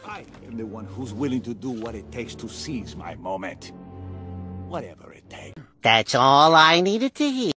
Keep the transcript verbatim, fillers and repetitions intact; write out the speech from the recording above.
I am the one who's willing to do what it takes to seize my moment. Whatever it takes. That's all I needed to hear.